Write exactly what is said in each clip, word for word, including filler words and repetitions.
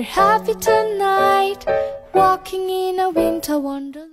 We're happy tonight, walking in a winter wonderland.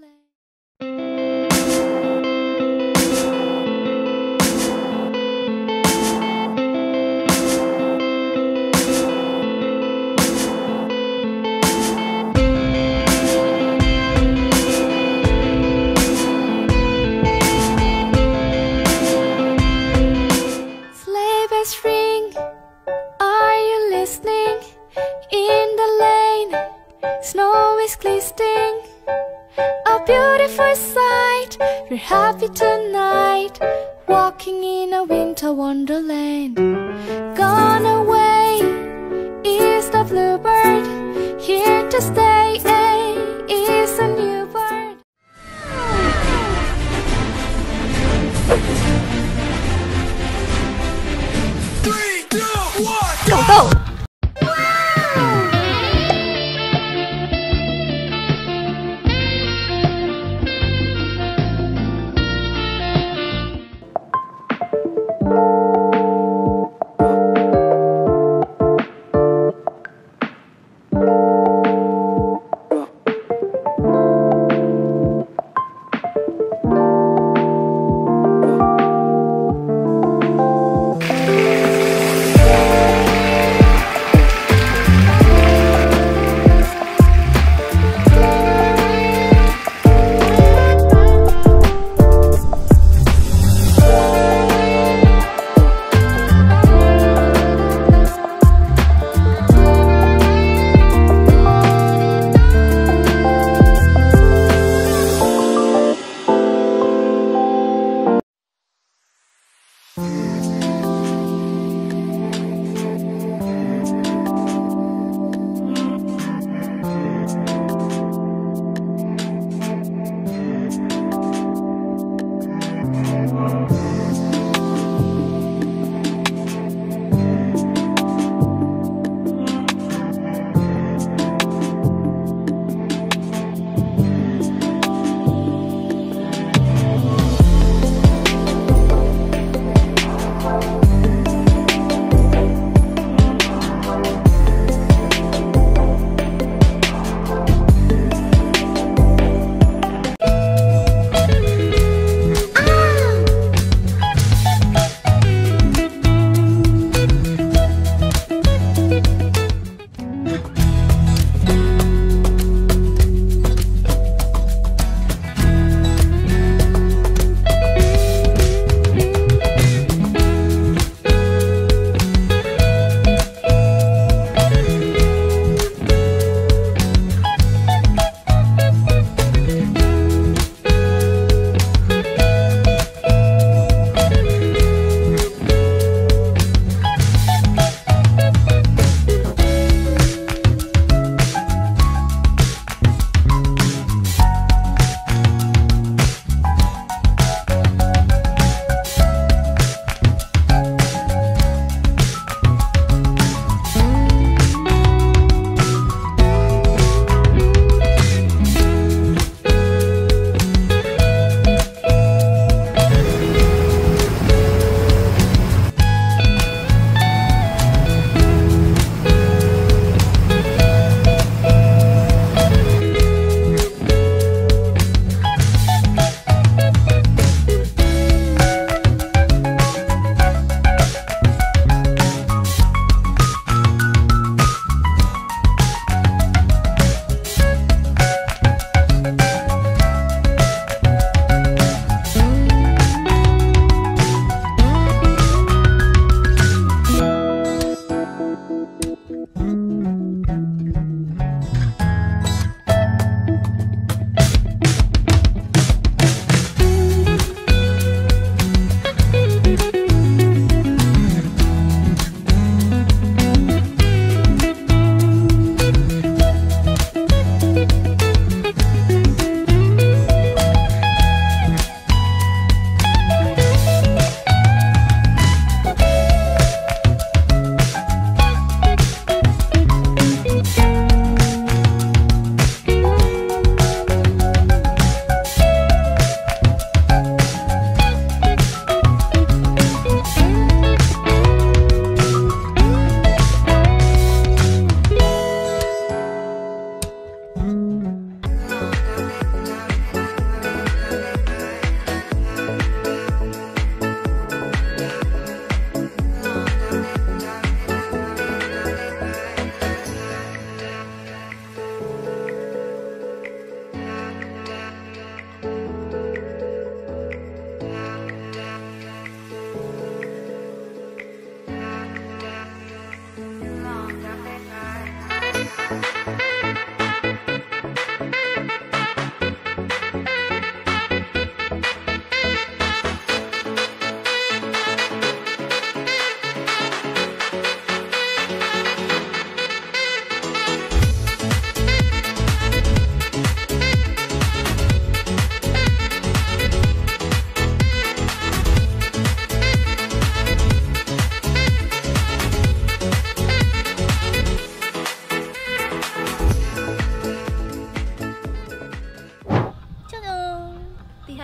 Sleigh bells ring, are you listening? In the lane, snow is glistening, a beautiful sight. We're happy tonight, walking in a winter wonderland. Gone away is the bluebird, here to stay is a new bird. Three, two, one, 豆豆。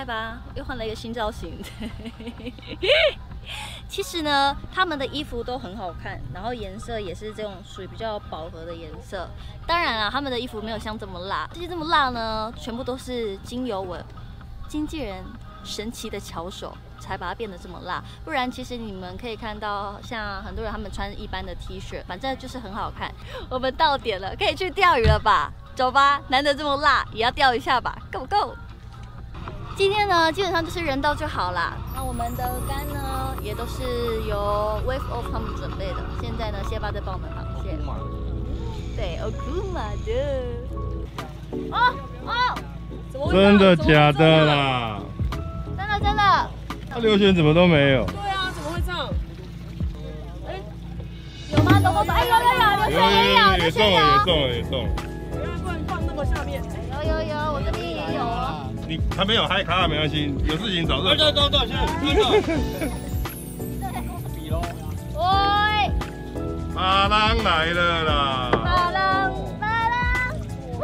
帅吧？又换了一个新造型。其实呢，他们的衣服都很好看，然后颜色也是这种属于比较饱和的颜色。当然啦，他们的衣服没有像这么辣，这些这么辣呢，全部都是经由我经纪人神奇的巧手才把它变得这么辣。不然，其实你们可以看到，像很多人他们穿一般的 T 恤，反正就是很好看。我们到点了，可以去钓鱼了吧？走吧，难得这么辣，也要钓一下吧 ，Go Go！ 今天呢，基本上就是人到就好啦。那我们的竿呢，也都是由 Wave Off 他们准备的。现在呢，谢爸在帮我们螃蟹。对 ，Okuma 的。哦哦，怎么会真的假的啦？ 真的真的。 那刘璇怎么都没有？ 对啊，怎么会这样？ 哎，有吗？等我，哎，有有有，刘璇也有，刘璇也送了，也送了，也送了。 原来不能放那么下面。 有有有，我这边也有哦。 你还没有嗨卡，没关系，有事情找热。 等等等，现在那个。比喽。 喂。 马郎来了啦！ 马郎，马郎，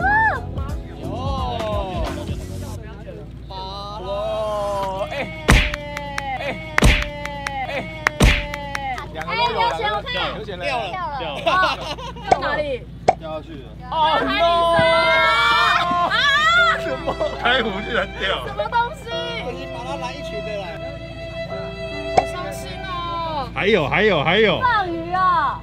哦。马郎，哎哎哎哎，两个都有，两个有钱掉了，掉了， 掉哪里？ 掉下去了。 哦 no！ 什么？ 开壶居然掉！ 什么东西？ 你把它拦一群的来。 好伤心哦！ 还有还有还有！ 放鱼啊！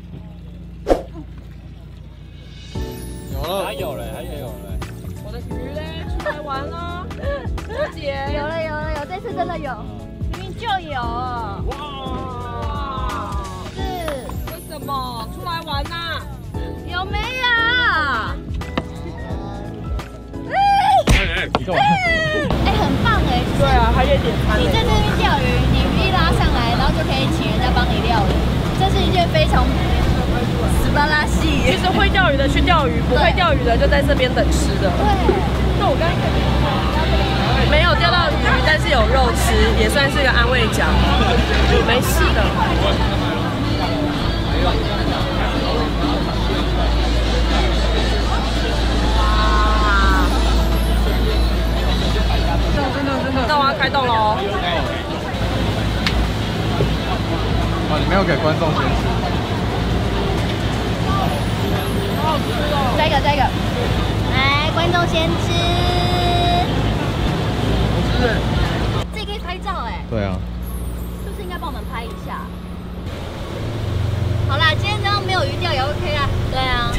有了，还有嘞，还有嘞。 我的鱼嘞，出来玩了。波姐， 有了有了有，这次真的有，明明就有。 哇！ 是， 为什么出来玩呐？ 有没有？ 哎哎，你干嘛？ 哎，很棒哎！ 对啊，还有一点餐。 你在这边钓鱼，你鱼一拉上来，然后就可以请人家帮你料理，这是一件非常斯巴拉西。 其实会钓鱼的去钓鱼，不会钓鱼的就在这边等吃的。 对。 那我刚刚没有钓到鱼，但是有肉吃，也算是个安慰奖。没事的。那我要开动喽！ 哦，你没有给观众先吃。 好好吃哦！ 再一个，再一个，来，观众先吃。 是。 这可以拍照哎。 对啊。 是不是应该帮我们拍一下？好啦，今天这样没有鱼钓也 OK 啦。对啊。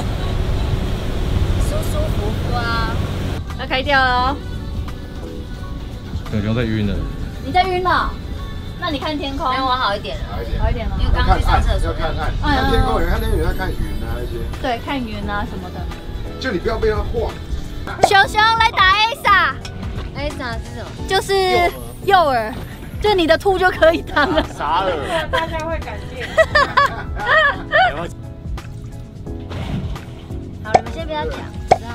舒舒服服啊。要开钓喽。 小熊在晕了。 你在晕了？那你看天空。没有，我好一点了。 好一点， 好一点了。 因为刚刚去上厕所。要看岸，看天空，有看那边有在看云啊那些。 对，看云啊什么的。 就你不要被它晃。 熊熊来打 A S A。A S A 是什么？就是诱饵，就你的兔就可以当了。 傻了。 大家会感谢。 好，你们先不要讲。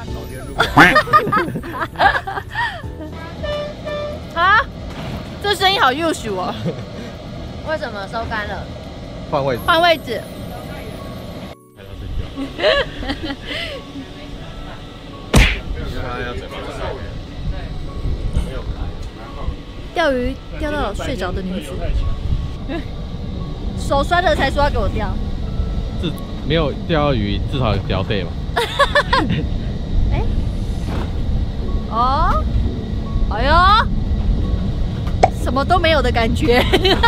啊，这声音好幼鼠哦。 为什么收干了？ 换位置。 换位置。 钓鱼钓到睡着的女子，手酸了才说要给我钓。 至没有钓到鱼，至少有钓对嘛。 哎，哦，哎呦，什么都没有的感觉。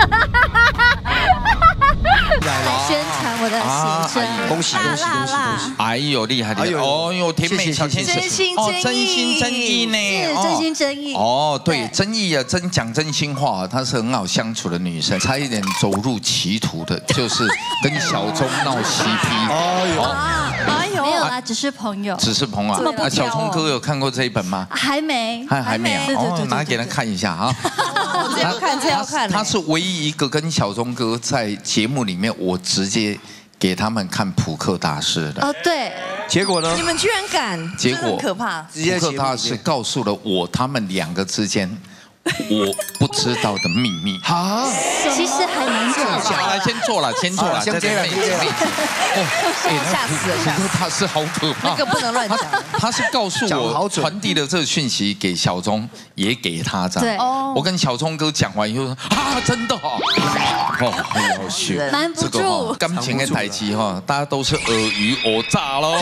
来宣传我的写真， 恭喜恭喜恭喜恭喜！哎呦，厉害厉害！哦呦，甜美小天使， 真心真意， 真心真意呢， 是真心真意。 哦，对，真意啊，真讲真心话，她是很好相处的女生，差一点走入歧途的，就是跟小钟闹 C P。哎呦， 哎呦，没有啦，只是朋友， 只是朋友啊。那小钟哥有看过这一本吗？ 还没， 还还没啊？哦，拿给他看一下啊。 这要看，这要看。 他是唯一一个跟小钟哥在节目里面，我直接给他们看扑克大师的。 哦，对。 结果呢？ 你们居然敢？ 结果可怕。 扑克大师告诉了我他们两个之间我不知道的秘密。 啊， 其实还蛮讲好了，先做了，先做了， 先接了，先接了。 哦， 吓死了，吓死了！ 他是好可怕， 那个不能乱讲。 他是告诉我传递了这个讯息给小钟，也给他这样。 对， 我跟小钟哥讲完以后说啊，真的哦，哦，很有趣， 瞒不住。 感情的代志哈，大家都是尔虞我诈喽。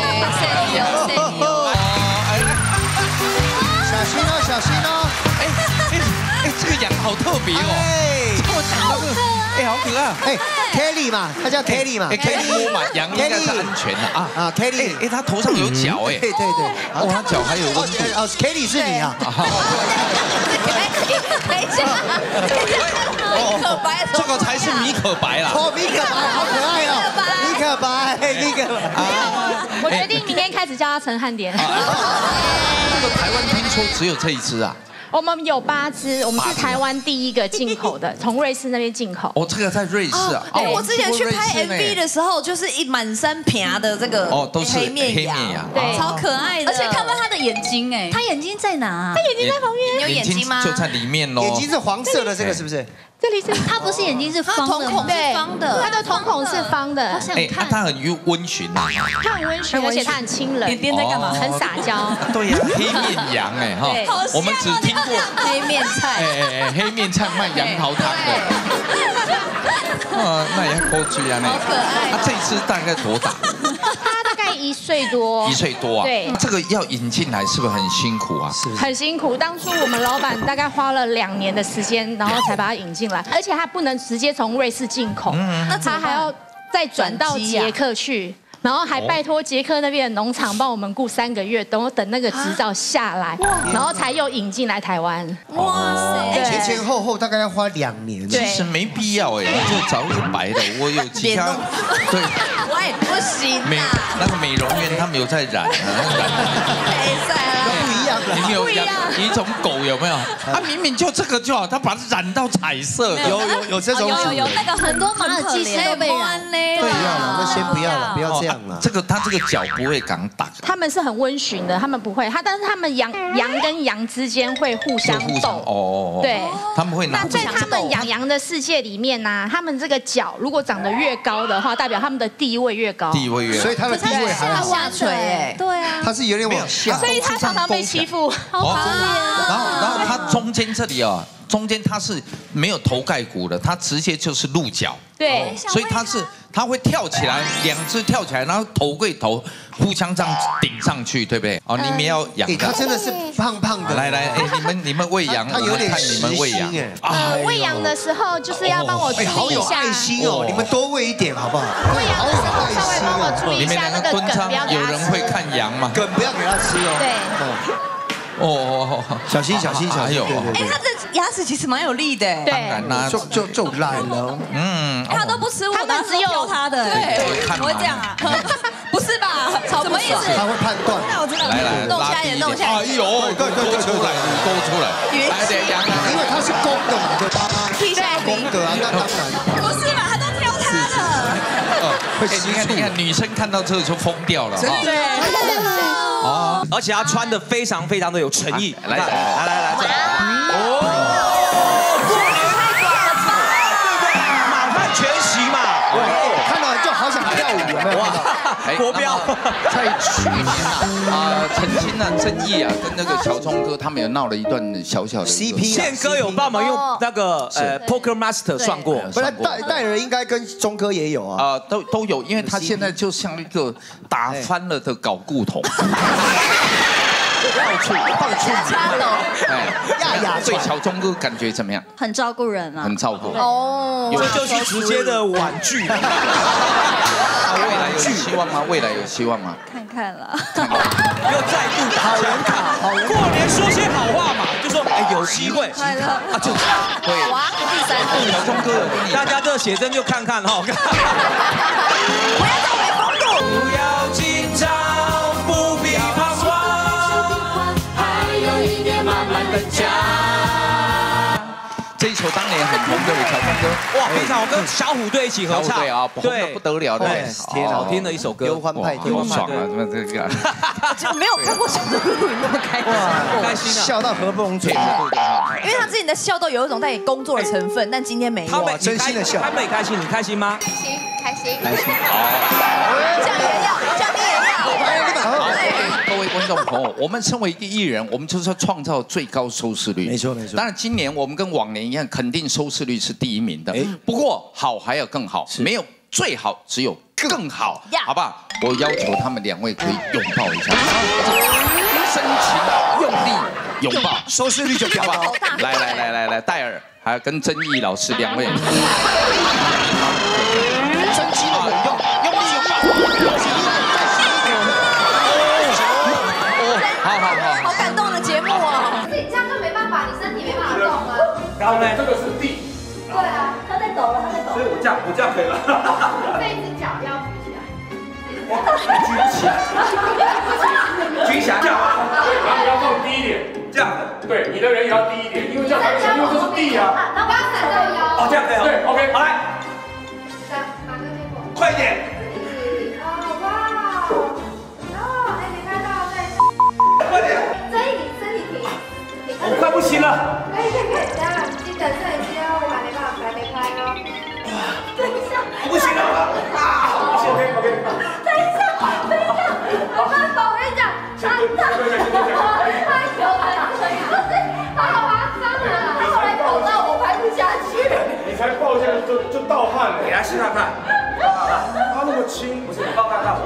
小心哦，小心哦！ 哎哎哎，这个羊好特别哦，这么长的，哎，好可爱。 哎 ，Kelly 嘛，他叫 Kelly 嘛， 哎，可以摸嘛，羊应该是安全的啊啊 ，Kelly， 哎，他头上有角哎， 对对对， 哦，他脚还有温度。 哦 ，Kelly 是你啊。 等一下，米可白， 这个才是米可白啦。 哦，米可白，好可爱哦，米可白，米可白。 我决定明天开始叫他陈汉典。 这个台湾听说只有这一只啊。 我们有八只，我们是台湾第一个进口的，从瑞士那边进口。 哦，这个在瑞士啊。 哦，我之前去拍 M V 的时候，就是一满山平的这个哦，都是黑面羊， 对， 超可爱的。而且看到他的眼睛，哎，他眼睛在哪？他眼睛在旁边。你有眼睛吗？ 就在里面喽。 眼睛是黄色的，这个是不是？ 这里是， 它不是眼睛是方的，瞳孔是方的， 它的瞳孔是方的。 好想看。 它很温驯啊， 它很温驯，而且它很亲人。 点点在干嘛？ 很撒娇。 对呀，黑面羊哎哈，我们只听过黑面菜， 哎哎哎，黑面菜卖杨桃汤的。啊，那也好追啊，那好可爱。 它这只大概多大？ 它大概一岁多。 一岁多啊？ 对。 这个要引进来是不是很辛苦啊？是。 很辛苦，当初我们老板大概花了两年的时间，然后才把它引进来，而且它不能直接从瑞士进口，那它还要再转到捷克去。然后还拜托捷克那边的农场帮我们雇三个月，等我等那个执照下来，然后才又引进来台湾。 哇塞！ 前前后后大概要花两年。 其实没必要哎，你就找一个白的，我有其他。对。 喂，不行。 美那个美容院他们有在染啊， 没在啦。 不一样， 你有养一种狗有没有？它明明就这个就好，它把它染到彩色。 有有有这种。 有有有那个很多马尔济斯都被染嘞。 不要了，那先不要了，不要这样。 这个它这个脚不会敢打， 他们是很温驯的，他们不会，他但是他们羊羊跟羊之间会互相斗哦， 对， 他们会拿。 那在他们养羊的世界里面呢，他们这个脚如果长得越高的话，代表他们的地位越高， 地位越高， 所以他的地位还要下垂哎，对啊， 他是有点往下， 所以他常常被欺负，好可怜。然后然后他中间这里啊。中间它是没有头盖骨的，它直接就是鹿角。 对， 所以它是它会跳起来，两只跳起来，然后头对头互相这样顶上去，对不对？哦，你们要养的。 它真的是胖胖的。 来来，哎，你们你们喂羊， 它有点看你们喂羊啊。喂羊的时候就是要帮我注意一下。 好有爱心哦，你们多喂一点好不好？ 喂羊的时候稍微帮我注意一下那个梗，不要给它吃。 有人会看羊吗？ 梗不要给它吃哦。 对。 哦， 小心小心小心！ 哎，他这牙齿其实蛮有力的， 对， 当然啦， 就就就烂了。 嗯， 他都不吃我， 他们只有他的，对，怎么会这样啊？不是吧？什么意思？ 他会判断。 那我知道， 来来， 弄下来，弄下来。 哎呦，勾出来，勾出来，来点羊， 因为它是公的嘛，对吧？ 踢下来， 公的啊，那当然。 不是嘛？他都挑他的。 哎，你看你看，女生看到这个就疯掉了， 对。 哦，而且他穿的非常非常的有诚意。 来来来来来， 哦，过年太短了吧？对不对？满汉全席嘛， 看到就好想跳舞，有没有？哇， 国标。 在去年啊，啊，陈清啊、曾毅啊，跟那个小钟哥他们有闹了一段小小的 C P。 宪哥有帮忙用那个呃 Poker Master 算过， 不然戴戴尔应该跟钟哥也有啊。 啊，都都有，因为他现在就像一个打翻了的睾固酮。到处到处哎，亚亚对小钟哥感觉怎么样？ 很照顾人啊， 很照顾哦， 这就是直接的婉拒。 未来有希望吗？未来有希望吗？ 看看了， 又再度打人卡，过年说些好话嘛，就说哎有机会快乐啊，就对， 哇，第三次， 小钟哥有跟你， 大家这写真就看看哈。 不要再没风度， 不要紧张，不必彷徨，还有一年慢慢的讲。 这一首当年很红的小峰哥， 哇，非常好，跟小虎队一起合唱， 对啊，红的不得了的， 天，好听的一首歌， 忧欢派对， 好爽啊！怎么这个？ 就没有看过小时候录影那么开心， 好开心啊， 笑到合不拢嘴。 因为他之前的笑都有一种带工作的成分，但今天没有。 他真心的笑，他们也开心，你开心吗？ 开心，开心， 开心。 这样也要，这样你也要。 好，各位观众朋友，我们身为一个艺人，我们就是要创造最高收视率。 没错没错。 当然，今年我们跟往年一样，肯定收视率是第一名的。不过好还有更好，没有最好，只有更好，好不好？我要求他们两位可以拥抱一下，深情用力拥抱， 收视率就飙高。 来来来来来，戴尔还有跟曾毅老师两位，真情啊，用用力拥抱。好好好， 好感动的节目哦！ 你这样就没办法，你身体没办法动啊。 然后呢，这个是地。 对啊， 他在抖了，他在抖。 所以我这样，我这样可以了。 这一只脚要举起来。 举起来，举起来，这样，然后要放低一点，这样子。对，你的人也要低一点，因为这样才行，因为这是地啊。 那不要踩到腰。 哦，这样可以。对 ，OK， 好来。 三，马上结果。 快一点。 哦，哇。哦，哎，没看到，再。 快点。 这一你身体挺。 我快不行了。 可以可以可以，这样记得摄影机哦，我还没办法还没拍哦。等一下。 不行了啊！行 ，OK OK。 等一下，等一下，没办法，我跟你讲，他他他有很可以，不是他好夸张啊！他后来抖到我拍不下去。 你才抱一下就就盗汗了，你来试看看。他那么轻，不是你抱看看，我